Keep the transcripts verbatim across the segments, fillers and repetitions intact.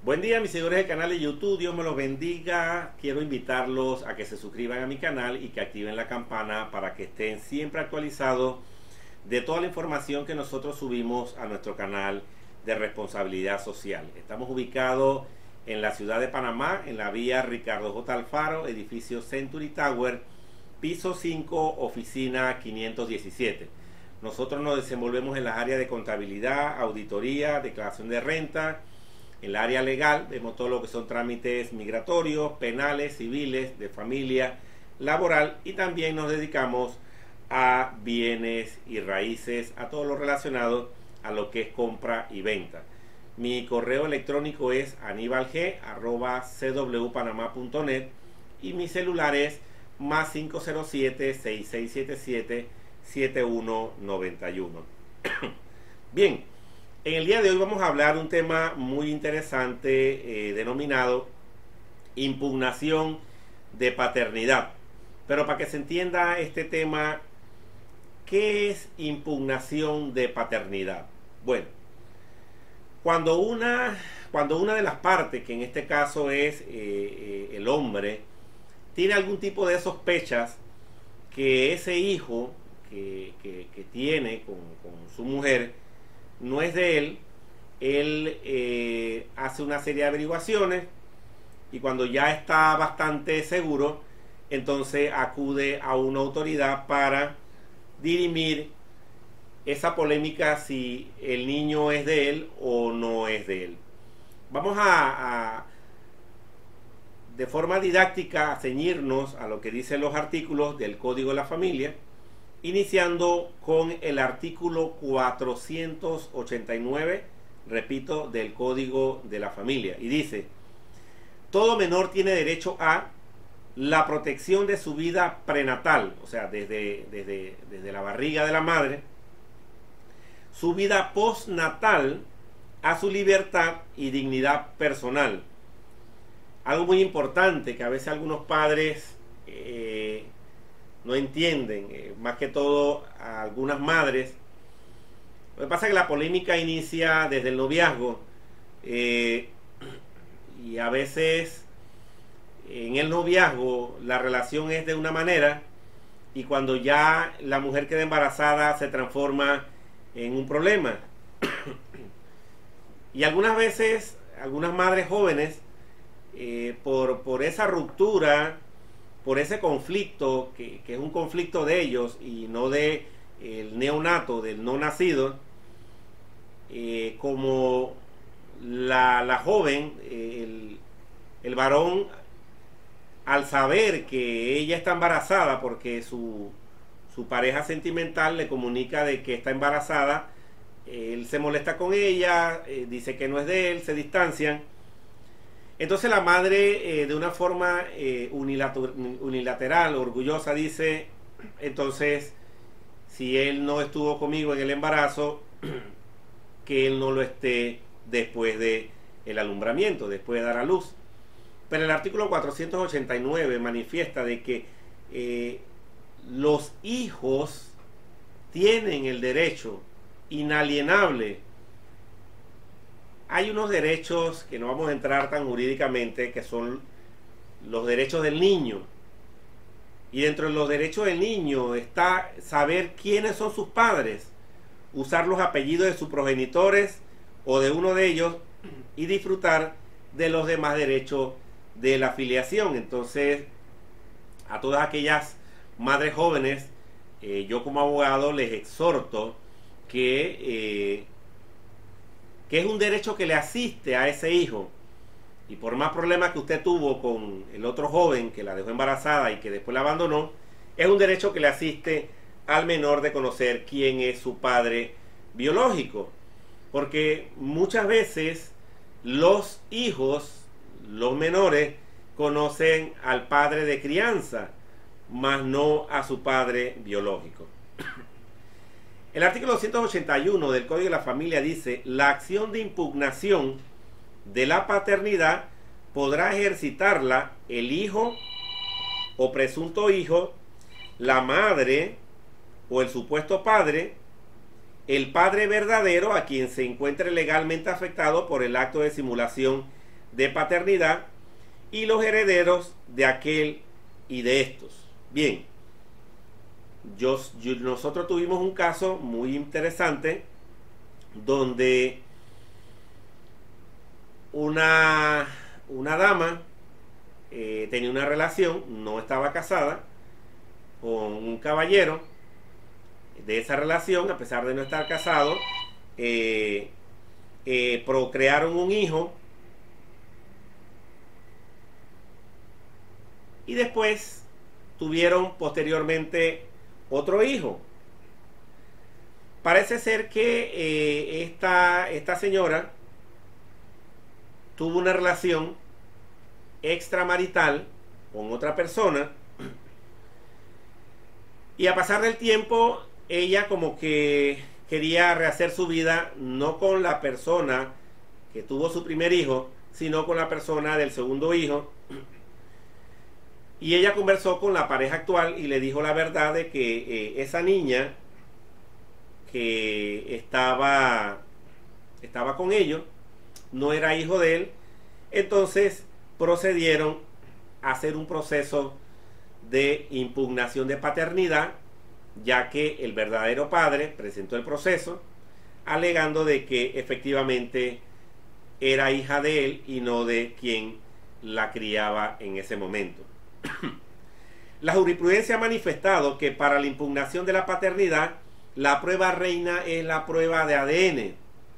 Buen día, mis seguidores del canal de YouTube, Dios me los bendiga. Quiero invitarlos a que se suscriban a mi canal y que activen la campana para que estén siempre actualizados de toda la información que nosotros subimos a nuestro canal de responsabilidad social. Estamos ubicados en la ciudad de Panamá, en la vía Ricardo J. Alfaro, edificio Century Tower, piso cinco, oficina quinientos diecisiete. Nosotros nos desenvolvemos en las áreas de contabilidad, auditoría, declaración de renta. En el área legal vemos todo lo que son trámites migratorios, penales, civiles, de familia, laboral, y también nos dedicamos a bienes y raíces, a todo lo relacionado a lo que es compra y venta. Mi correo electrónico es anibalg arroba c w panamá punto net y mi celular es más cinco cero siete, seis seis siete siete, siete uno nueve uno. Bien, en el día de hoy vamos a hablar de un tema muy interesante eh, denominado impugnación de paternidad. Pero para que se entienda este tema, ¿qué es impugnación de paternidad? Bueno, cuando una, cuando una de las partes, que en este caso es eh, eh, el hombre, tiene algún tipo de sospechas que ese hijo que, que, que tiene con, con su mujer no es de él, él eh, hace una serie de averiguaciones y cuando ya está bastante seguro, entonces acude a una autoridad para dirimir esa polémica si el niño es de él o no es de él. Vamos a, a de forma didáctica a ceñirnos a lo que dicen los artículos del Código de la Familia, iniciando con el artículo cuatrocientos ochenta y nueve, repito, del Código de la Familia, y dice: todo menor tiene derecho a la protección de su vida prenatal, o sea, desde, desde, desde la barriga de la madre, su vida postnatal, a su libertad y dignidad personal. Algo muy importante que a veces algunos padres eh, no entienden, eh, más que todo a algunas madres. Lo que pasa es que la polémica inicia desde el noviazgo eh, y a veces en el noviazgo la relación es de una manera y cuando ya la mujer queda embarazada se transforma en un problema. Y algunas veces, algunas madres jóvenes, eh, por, por esa ruptura, por ese conflicto, que, que es un conflicto de ellos y no de el neonato, del no nacido, eh, como la, la joven, el, el varón, al saber que ella está embarazada porque su, su pareja sentimental le comunica de que está embarazada, él se molesta con ella, eh, dice que no es de él, se distancian. Entonces la madre, eh, de una forma eh, unilateral, unilateral, orgullosa, dice: entonces, si él no estuvo conmigo en el embarazo, que él no lo esté después de el alumbramiento, después de dar a luz. Pero el artículo cuatrocientos ochenta y nueve manifiesta de que eh, los hijos tienen el derecho inalienable. Hay unos derechos que no vamos a entrar tan jurídicamente, que son los derechos del niño. Y dentro de los derechos del niño está saber quiénes son sus padres, usar los apellidos de sus progenitores o de uno de ellos y disfrutar de los demás derechos de la filiación. Entonces, a todas aquellas madres jóvenes, eh, yo como abogado les exhorto que... Eh, que es un derecho que le asiste a ese hijo, y por más problemas que usted tuvo con el otro joven que la dejó embarazada y que después la abandonó, es un derecho que le asiste al menor de conocer quién es su padre biológico, porque muchas veces los hijos, los menores, conocen al padre de crianza, mas no a su padre biológico. El artículo doscientos ochenta y uno del Código de la Familia dice: la acción de impugnación de la paternidad podrá ejercitarla el hijo o presunto hijo, la madre o el supuesto padre, el padre verdadero a quien se encuentre legalmente afectado por el acto de simulación de paternidad y los herederos de aquel y de estos. Bien, yo, yo, nosotros tuvimos un caso muy interesante donde una, una dama eh, tenía una relación, no estaba casada, con un caballero. De esa relación, a pesar de no estar casado, eh, eh, procrearon un hijo y después tuvieron posteriormente otro hijo. Parece ser que eh, esta, esta señora tuvo una relación extramarital con otra persona y a pasar del tiempo ella como que quería rehacer su vida no con la persona que tuvo su primer hijo, sino con la persona del segundo hijo. Y ella conversó con la pareja actual y le dijo la verdad de que eh, esa niña que estaba, estaba con ellos no era hijo de él. Entonces procedieron a hacer un proceso de impugnación de paternidad, ya que el verdadero padre presentó el proceso alegando de que efectivamente era hija de él y no de quien la criaba en ese momento. La jurisprudencia ha manifestado que para la impugnación de la paternidad la prueba reina es la prueba de A D N.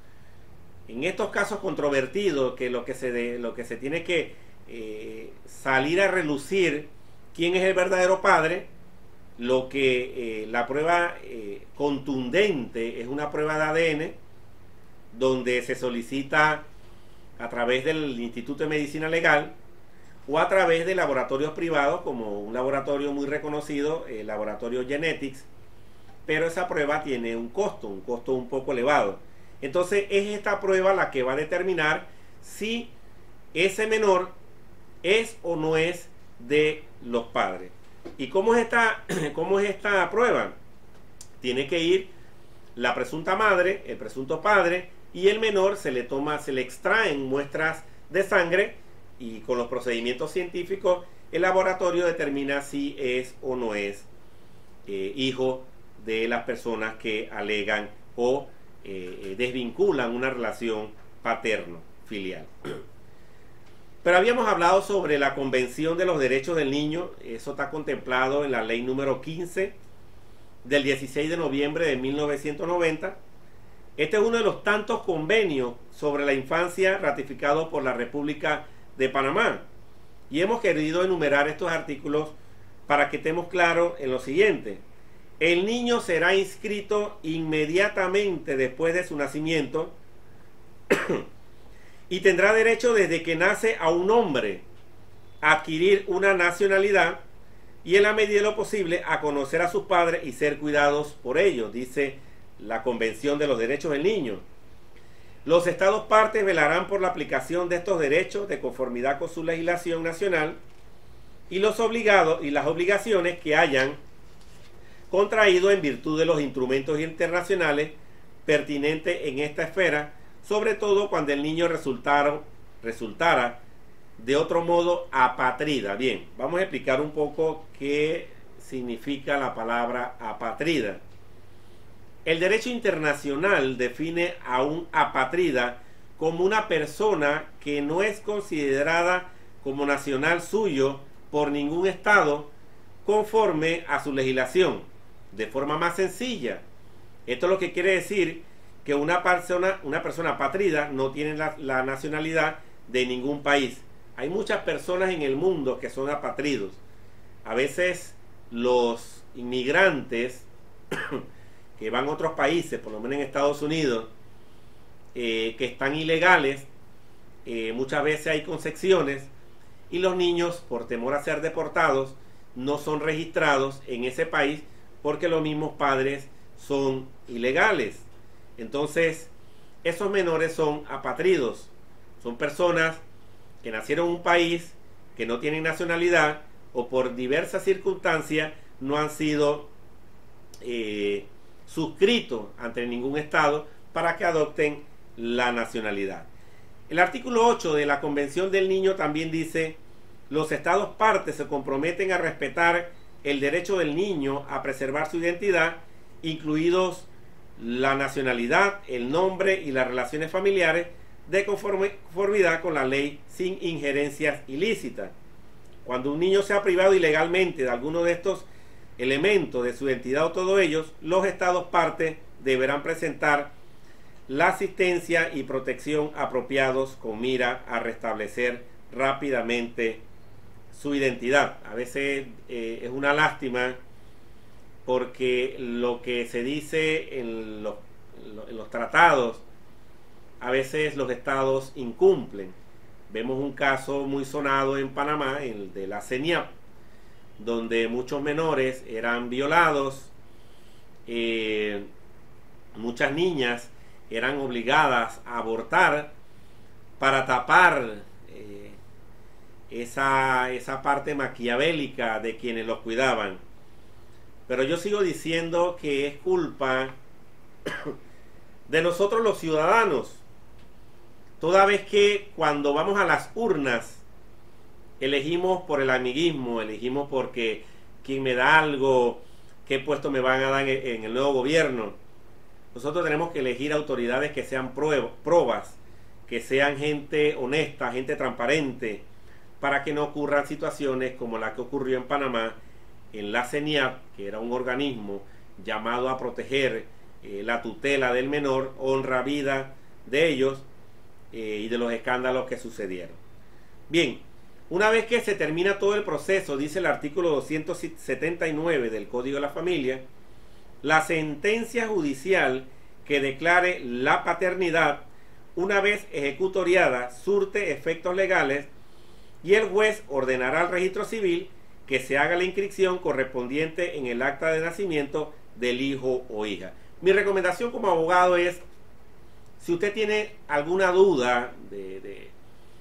En estos casos controvertidos, que lo que se, de, lo que se tiene que eh, salir a relucir quién es el verdadero padre, lo que eh, la prueba eh, contundente es una prueba de A D N donde se solicita a través del Instituto de Medicina Legal o a través de laboratorios privados como un laboratorio muy reconocido, el laboratorio Genetics, pero esa prueba tiene un costo, un costo un poco elevado. Entonces es esta prueba la que va a determinar si ese menor es o no es de los padres. ¿Y cómo es esta, cómo es esta prueba? Tiene que ir la presunta madre, el presunto padre y el menor, se le toma, se le extraen muestras de sangre y con los procedimientos científicos el laboratorio determina si es o no es eh, hijo de las personas que alegan o eh, desvinculan una relación paterno-filial. Pero habíamos hablado sobre la Convención de los Derechos del Niño. Eso está contemplado en la ley número quince del dieciséis de noviembre de mil novecientos noventa. Este es uno de los tantos convenios sobre la infancia ratificados por la República de Panamá. Y hemos querido enumerar estos artículos para que estemos claros en lo siguiente. El niño será inscrito inmediatamente después de su nacimiento y tendrá derecho desde que nace a un hombre a adquirir una nacionalidad y en la medida de lo posible a conocer a sus padres y ser cuidados por ellos, dice la Convención de los Derechos del Niño. Los estados partes velarán por la aplicación de estos derechos de conformidad con su legislación nacional y los obligados y las obligaciones que hayan contraído en virtud de los instrumentos internacionales pertinentes en esta esfera, sobre todo cuando el niño resultara, resultara de otro modo apátrida. Bien, vamos a explicar un poco qué significa la palabra apátrida. El derecho internacional define a un apátrida como una persona que no es considerada como nacional suyo por ningún estado conforme a su legislación. De forma más sencilla, esto es lo que quiere decir que una persona, una persona apátrida no tiene la, la nacionalidad de ningún país. Hay muchas personas en el mundo que son apátridos. A veces los inmigrantes que van a otros países, por lo menos en Estados Unidos, eh, que están ilegales, eh, muchas veces hay concesiones y los niños, por temor a ser deportados, no son registrados en ese país porque los mismos padres son ilegales. Entonces, esos menores son apátridos, son personas que nacieron en un país, que no tienen nacionalidad o por diversas circunstancias no han sido eh, suscritos ante ningún estado para que adopten la nacionalidad. El artículo ocho de la Convención del Niño también dice: los estados partes se comprometen a respetar el derecho del niño a preservar su identidad, incluidos la nacionalidad, el nombre y las relaciones familiares, de conformidad con la ley, sin injerencias ilícitas. Cuando un niño sea privado ilegalmente de alguno de estos elementos de su identidad o todos ellos, los estados partes deberán presentar la asistencia y protección apropiados con mira a restablecer rápidamente su identidad. A veces eh, es una lástima porque lo que se dice en los, en los tratados, a veces los estados incumplen. Vemos un caso muy sonado en Panamá, el de la CENIAP, donde muchos menores eran violados, eh, muchas niñas eran obligadas a abortar para tapar eh, esa, esa parte maquiavélica de quienes los cuidaban. Pero yo sigo diciendo que es culpa de nosotros los ciudadanos, toda vez que cuando vamos a las urnas elegimos por el amiguismo, elegimos porque quién me da algo, qué puesto me van a dar en el nuevo gobierno. Nosotros tenemos que elegir autoridades que sean probas, que sean gente honesta, gente transparente, para que no ocurran situaciones como la que ocurrió en Panamá, en la CENIAP, que era un organismo llamado a proteger eh, la tutela del menor, honra, vida de ellos eh, y de los escándalos que sucedieron. Bien, una vez que se termina todo el proceso, dice el artículo doscientos setenta y nueve del Código de la Familia, la sentencia judicial que declare la paternidad, una vez ejecutoriada, surte efectos legales y el juez ordenará al registro civil que se haga la inscripción correspondiente en el acta de nacimiento del hijo o hija. Mi recomendación como abogado es, si usted tiene alguna duda de, de,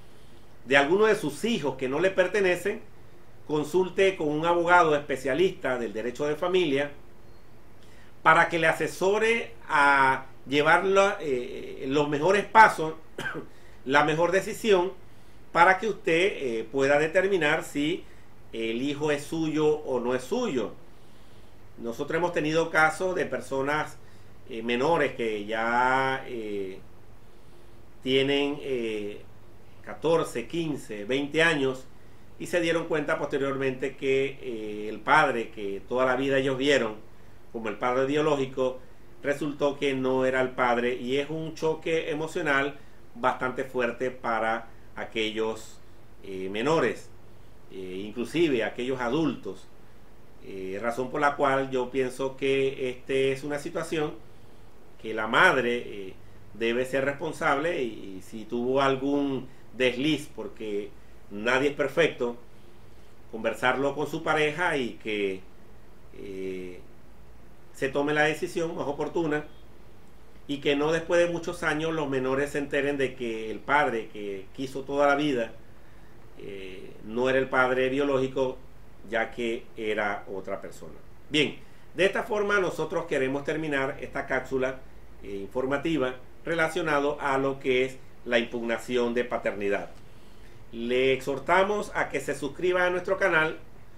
de alguno de sus hijos que no le pertenecen, consulte con un abogado especialista del derecho de familia para que le asesore a llevar la, eh, los mejores pasos, la mejor decisión, para que usted eh, pueda determinar si el hijo es suyo o no es suyo. Nosotros hemos tenido casos de personas eh, menores que ya eh, tienen eh, catorce, quince, veinte años y se dieron cuenta posteriormente que eh, el padre que toda la vida ellos vieron como el padre biológico resultó que no era el padre, y es un choque emocional bastante fuerte para aquellos eh, menores. Eh, inclusive aquellos adultos, eh, razón por la cual yo pienso que esta es una situación que la madre eh, debe ser responsable, y, y si tuvo algún desliz, porque nadie es perfecto, conversarlo con su pareja y que eh, se tome la decisión más oportuna, y que no después de muchos años los menores se enteren de que el padre que quiso toda la vida Eh, no era el padre biológico, ya que era otra persona. Bien, de esta forma nosotros queremos terminar esta cápsula eh, informativa relacionado a lo que es la impugnación de paternidad. Le exhortamos a que se suscriba a nuestro canal.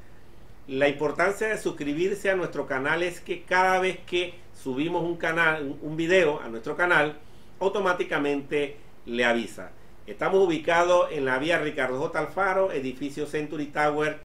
La importancia de suscribirse a nuestro canal es que cada vez que subimos un canal, un video a nuestro canal, automáticamente le avisa. Estamos ubicados en la vía Ricardo J. Alfaro, edificio Century Tower,